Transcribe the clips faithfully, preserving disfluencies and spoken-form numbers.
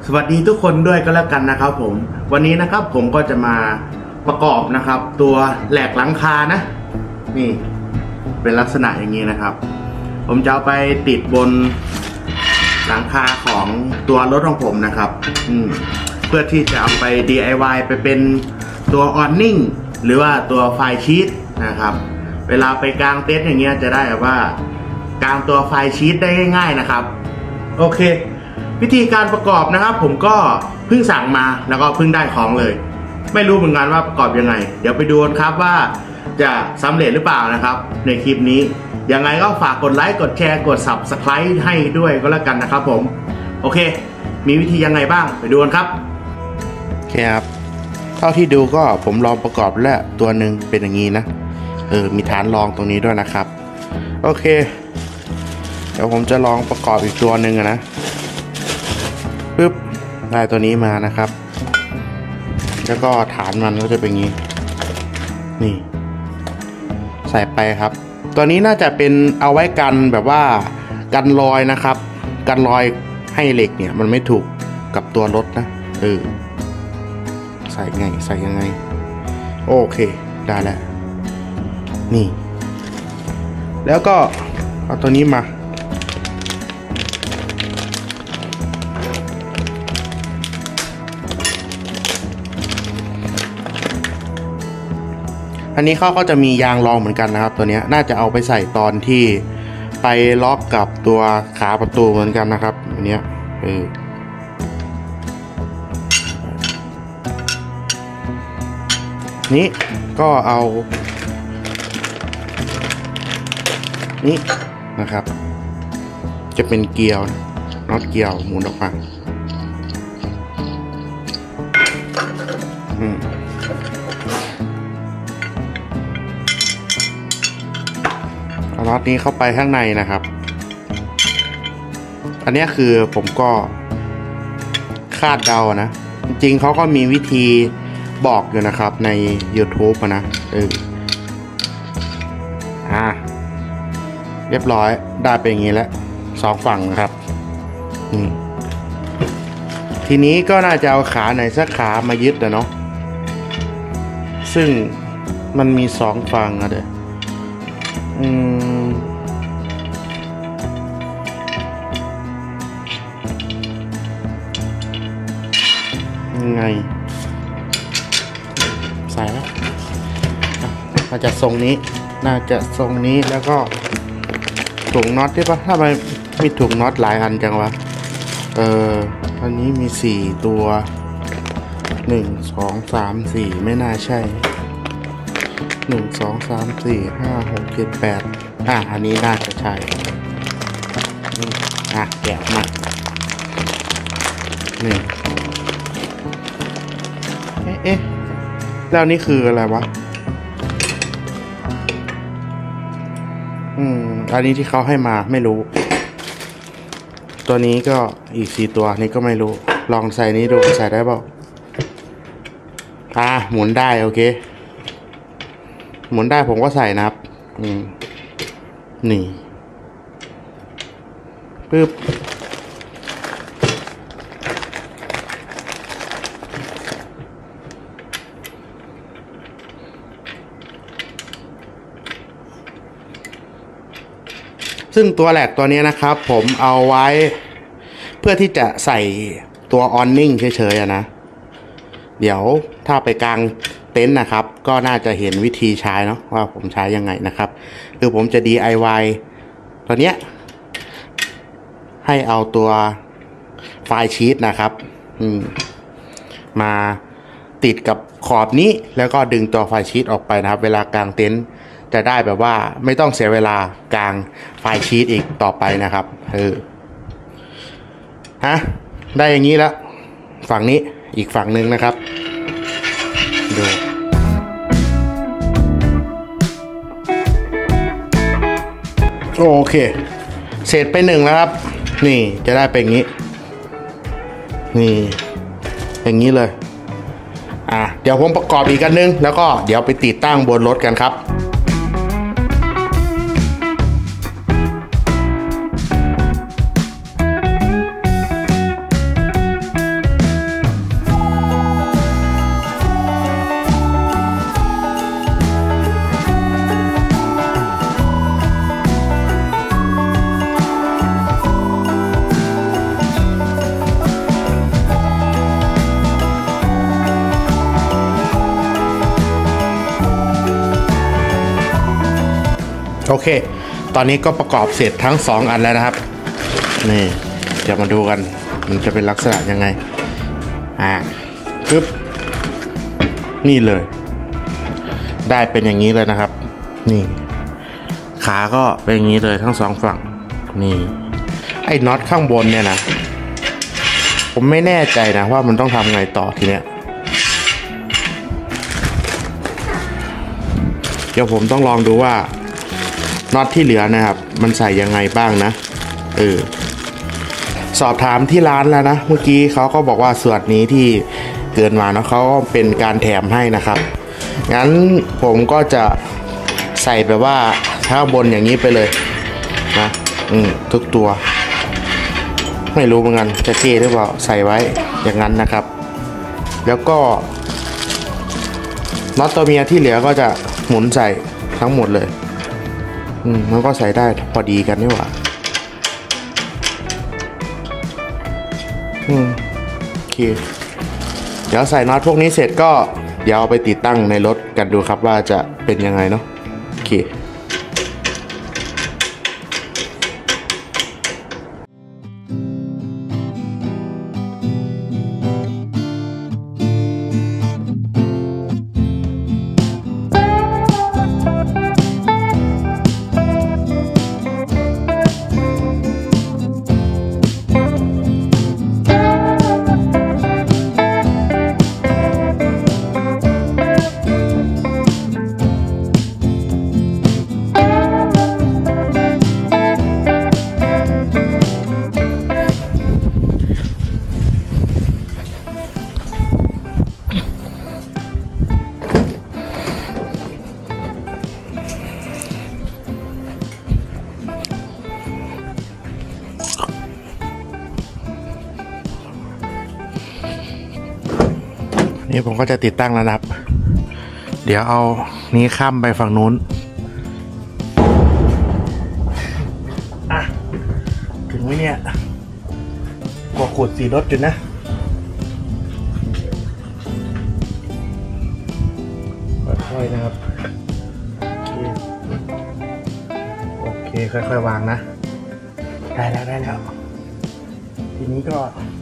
สวัสดีทุกคนด้วยก็แล้วกันนะครับผมวันนี้นะครับผมก็จะมาประกอบนะครับตัวแหลกหลังคานะนี่เป็นลักษณะอย่างนี้นะครับผมจะเอาไปติดบนหลังคาของตัวรถของผมนะครับอืมเพื่อที่จะเอาไป ดี ไอ วาย ไปเป็นตัวออนนิ่งหรือว่าตัวไฟชีตนะครับเวลาไปกางเต็นท์อย่างเงี้ยจะได้แบบว่ากางตัวไฟชีตได้ง่ายๆนะครับโอเควิธีการประกอบนะครับผมก็เพิ่งสั่งมาแล้วก็เพิ่งได้ของเลยไม่รู้เหมือนกันว่าประกอบยังไงเดี๋ยวไปดูกันครับว่าจะสำเร็จหรือเปล่านะครับในคลิปนี้ยังไงก็ฝากกดไลค์กดแชร์กด ซับสไครบ์ ให้ด้วยก็แล้วกันนะครับผมโอเคมีวิธียังไงบ้างไปดูกันครับโอเคครับเท่าที่ดูก็ผมลองประกอบแล้วตัวหนึ่งเป็นอย่างนี้นะเออมีฐานรองตรงนี้ด้วยนะครับโอเคเดี๋ยวผมจะลองประกอบอีกตัวหนึ่งนะปึ๊บได้ตัวนี้มานะครับแล้วก็ฐานมันก็จะเป็นอย่างนี้นี่ใส่ไปครับตัวนี้น่าจะเป็นเอาไว้กันแบบว่ากันรอยนะครับกันรอยให้เหล็กเนี่ยมันไม่ถูกกับตัวรถนะเออใส่ไงใส่ยังไงโอเคได้แล้วนี่แล้วก็เอาตัวนี้มาอันนี้เขาก็จะมียางรองเหมือนกันนะครับตัวนี้น่าจะเอาไปใส่ตอนที่ไปล็อกกับตัวขาประตูเหมือนกันนะครับอันนี้เออนี่ก็เอานี่นะครับจะเป็นเกลียวน็อตเกลียวหมุนออกมาอืมเอาน็อตนี้เข้าไปข้างในนะครับอันนี้คือผมก็คาดเดานะจริงๆเขาก็มีวิธีบอกอยู่นะครับใน ยูทูบ นะเอออ่าเรียบร้อยได้เป็นอย่างนี้แล้วสองฝั่งนะครับอืมทีนี้ก็น่าจะเอาขาไหนสักขามายึดนะเนาะซึ่งมันมีสองฝั่งนะเด้ออืมยังไงใส่แล้วน่าจะทรงนี้น่าจะทรงนี้แล้วก็ถุงน็อตได้ปะถ้ามันมีถุงน็อตหลายอันจังวะเอออันนี้มีสี่ตัวหนึ่งสองสามสี่ไม่น่าใช่หนึ่งสองสามสี่ห้าหกเจ็ดแปดอ่ะอันนี้น่าจะใช่อ่ะแกะมานี่เอ๊ะเอ๊ะแล้วนี่คืออะไรวะอืมอันนี้ที่เขาให้มาไม่รู้ตัวนี้ก็อีกสี่ตัวนี้ก็ไม่รู้ลองใส่นี้ดูใส่ได้เปล่าอ่ะหมุนได้โอเคหมุนได้ผมก็ใส่นะครับอืมนี่ปึ๊บซึ่งตัวแหลกตัวนี้นะครับผมเอาไว้เพื่อที่จะใส่ตัวออนนิ่งเฉยๆนะเดี๋ยวถ้าไปกางเต็นท์นะครับก็น่าจะเห็นวิธีใช้เนาะว่าผมใช้ยังไงนะครับคือผมจะ ดี ไอ วาย ตัวเนี้ยให้เอาตัวไฟชีตนะครับมาติดกับขอบนี้แล้วก็ดึงตัวไฟชีตออกไปนะครับเวลากางเต็นท์จะได้แบบว่าไม่ต้องเสียเวลากางไฟชีตอีกต่อไปนะครับเออฮะได้อย่างนี้แล้วฝั่งนี้อีกฝั่งหนึ่งนะครับดูโอเคเสร็จไปหนึ่งแล้วครับนี่จะได้เป็นอย่างนี้นี่อย่างนี้เลยอ่ะเดี๋ยวผมประกอบอีกกันนึงแล้วก็เดี๋ยวไปติดตั้งบนรถกันครับโโอเคตอนนี้ก็ประกอบเสร็จทั้งสองอันแล้วนะครับนี่เดี๋ยวมาดูกันมันจะเป็นลักษณะยังไงอ่าปึ๊บนี่เลยได้เป็นอย่างนี้เลยนะครับนี่ขาก็เป็นอย่างนี้เลยทั้งสองฝั่งนี่ไอ้น็อตข้างบนเนี่ยนะผมไม่แน่ใจนะว่ามันต้องทำไงต่อทีเนี้ยเดี๋ยวผมต้องลองดูว่าน็อตที่เหลือนะครับมันใส่ยังไงบ้างนะเออสอบถามที่ร้านแล้วนะเมื่อกี้เขาก็บอกว่าส่วนนี้ที่เกินมาเนาะเขาก็เป็นการแถมให้นะครับงั้นผมก็จะใส่แบบว่าข้างบนอย่างนี้ไปเลยนะอืมทุกตัวไม่รู้เหมือนกันจะเท่หรือเปล่าใส่ไว้อย่างนั้นนะครับแล้วก็น็อตตัวเมียที่เหลือก็จะหมุนใส่ทั้งหมดเลยอืมมันก็ใส่ได้พอดีกันนี่หว่าอืมโอเคเดี๋ยวใส่น็อตพวกนี้เสร็จก็เดี๋ยวเอาไปติดตั้งในรถกันดูครับว่าจะเป็นยังไงเนาะโอเคนี่ผมก็จะติดตั้งแล้วนะครับเดี๋ยวเอานี้ข้ามไปฝั่งนู้นอ่ะถึงไหมเนี่ยกว่าขูดสีรถอยู่นะค่อยๆนะครับโอเคโอเคค่อยๆวางนะได้แล้วได้แล้วทีนี้ก็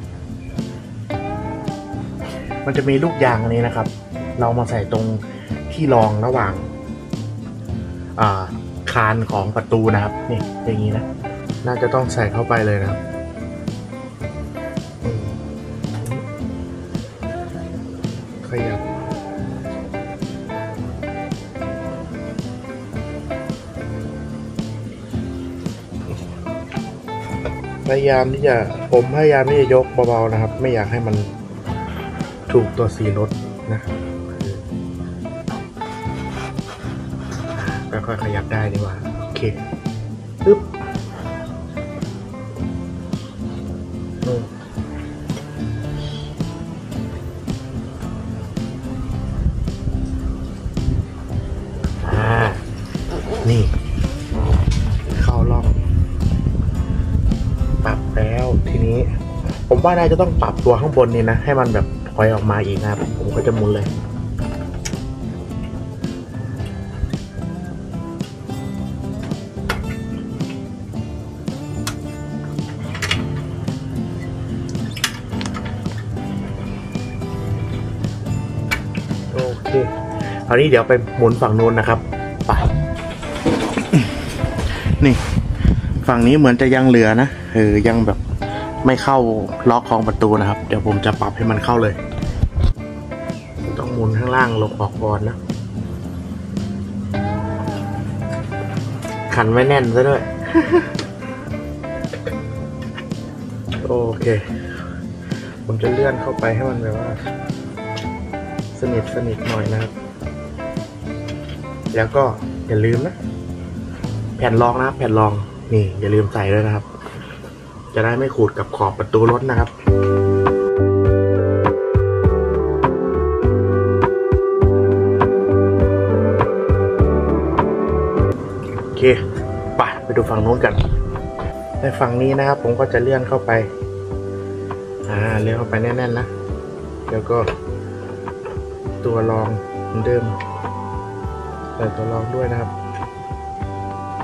มันจะมีลูกยางอันนี้นะครับเรามาใส่ตรงที่รองระหว่างอ่าคานของประตูนะครับนี่อย่างนี้นะน่าจะต้องใส่เข้าไปเลยนะครับขยับพยายามที่จะผมพยายามที่จะยกเบาๆนะครับไม่อยากให้มันถูกตัวสีรถนะค่อยๆขยับได้ดีกว่าโอเคปึ๊บอ่านี่เข้าร่องปรับแล้วทีนี้ผมว่าน่าจะต้องปรับตัวข้างบนนี่นะให้มันแบบถอยออกมาอีกนะครับผมก็จะหมุนเลยโอเคคราวนี้เดี๋ยวไปหมุนฝั่งโน้นนะครับไปนี่ฝั่งนี้เหมือนจะยังเหลือนะเออยังแบบไม่เข้าล็อกของประตูนะครับเดี๋ยวผมจะปรับให้มันเข้าเลยต้องหมุนข้างล่างลงออกก่อนนะขันไว้แน่นซะด้วย โอเคผมจะเลื่อนเข้าไปให้มันแบบว่าสนิทสนิทหน่อยนะครับแล้วก็อย่าลืมนะแผ่นรองนะแผ่นรองนี่อย่าลืมใส่ด้วยนะครับจะได้ไม่ขูดกับขอบประตูรถนะครับโอเคไปไปดูฝั่งโน้นกันในฝั่งนี้นะครับผมก็จะเลื่อนเข้าไปอ่าเลื่อนเข้าไปแน่นๆนะแล้วก็ตัวรองเหมือนเดิมใส่ตัวรองด้วยนะครับ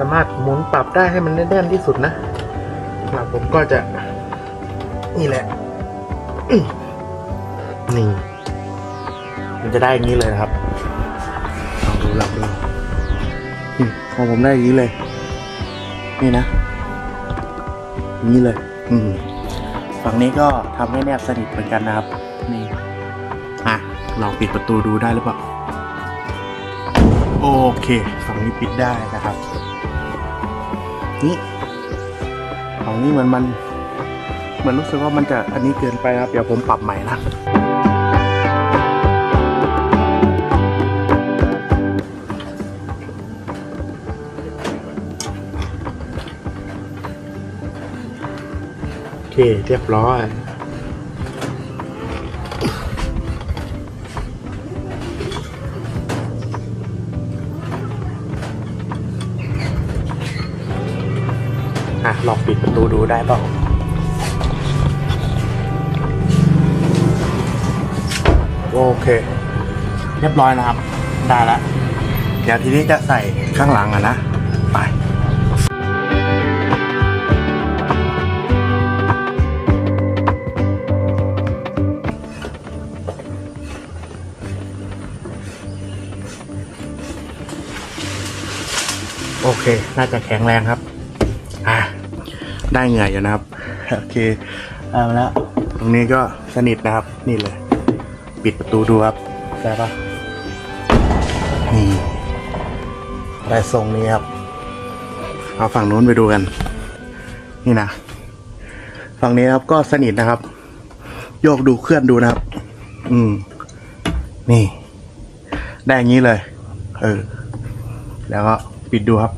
สามารถหมุนปรับได้ให้มันแน่นๆที่สุดนะหลังผมก็จะนี่แหละนี่มันจะได้อย่างนี้เลยนะครับลองดูลองดูนี่พอผมได้อย่างนี้เลยนี่นะอย่างนี้เลยอืมฝั่งนี้ก็ทำให้แนบสนิทเหมือนกันนะครับนี่อ่ะลองปิดประตูดูได้หรือเปล่าโอเคฝั่งนี้ปิดได้นะครับนี่ฝั่งนี้เหมือนมันเหมือนรู้สึกว่ามันจะอันนี้เกินไปนะครับเดี๋ยวผมปรับใหม่นะโอเคเรียบร้อยอ่ะลองปิดประตูดูได้เปล่าโอเคเรียบร้อยนะครับได้แล้วเดี๋ยวทีนี้จะใส่ข้างหลังอ่ะนะไปโอเคน่าจะแข็งแรงครับอ่ะได้เหงื่ออยู่นะครับโอเคเอาแล้วตรงนี้ก็สนิทนะครับนี่เลยปิดประตูดูครับได้ปะนี่ได้ทรงนี้ครับเอาฝั่งนู้นไปดูกันนี่นะฝั่งนี้ครับก็สนิทนะครับโยกดูเคลื่อนดูนะครับอืมนี่ได้อย่างนี้เลยเออแล้วก็ปิดดูครับ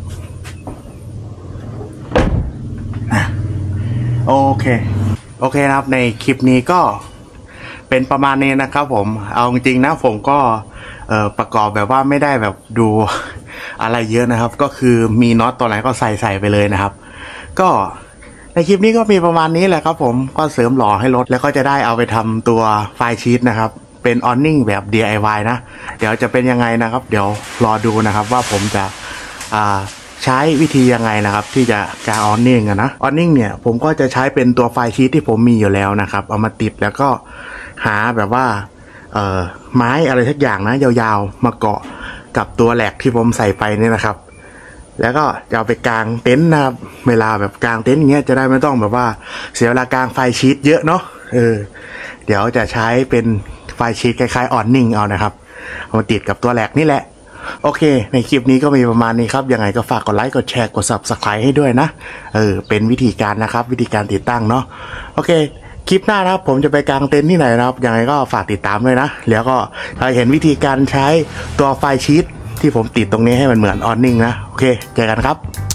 โอเคโอเคนะครับในคลิปนี้ก็เป็นประมาณนี้นะครับผมเอาจริงๆนะผมก็เอ่อประกอบแบบว่าไม่ได้แบบดูอะไรเยอะนะครับก็คือมีน็อตตัวไหนก็ใส่ใส่ไปเลยนะครับก็ในคลิปนี้ก็มีประมาณนี้แหละครับผมก็เสริมหล่อให้รถแล้วก็จะได้เอาไปทำตัวไฟชีทนะครับเป็นออนนิ่งแบบ ดี ไอ วาย นะเดี๋ยวจะเป็นยังไงนะครับเดี๋ยวรอดูนะครับว่าผมจะอ่าใช้วิธียังไงนะครับที่จะกางออนนิ่งนะออนนิ่งเนี่ยผมก็จะใช้เป็นตัวไฟชีทที่ผมมีอยู่แล้วนะครับเอามาติดแล้วก็หาแบบว่าเอ่อไม้อะไรสักอย่างนะยาวๆมาเกาะกับตัวแหลกที่ผมใส่ไปเนี่ยนะครับแล้วก็จะเอาไปกางเต็นท์นะครับเวลาแบบกางเต็นท์อย่างเงี้ยจะได้ไม่ต้องแบบว่าเสียเวลากางไฟชีทเยอะเนาะเออเดี๋ยวจะใช้เป็นไฟชีทคล้ายๆออนนิ่งเอานะครับเอามาติดกับตัวแหลกนี่แหละโอเคในคลิปนี้ก็มีประมาณนี้ครับยังไงก็ฝากกดไลค์กดแชร์กด ซับสไครบ์ ให้ด้วยนะเออเป็นวิธีการนะครับวิธีการติดตั้งเนาะโอเคคลิปหน้านะครับผมจะไปกางเต็นท์ที่ไหนนะครับยังไงก็ฝากติดตามด้วยนะแล้วก็ถ้าเห็นวิธีการใช้ตัวไฟชีทที่ผมติดตรงนี้ให้มันเหมือนออนนิ่งนะโอเคเจอกันครับ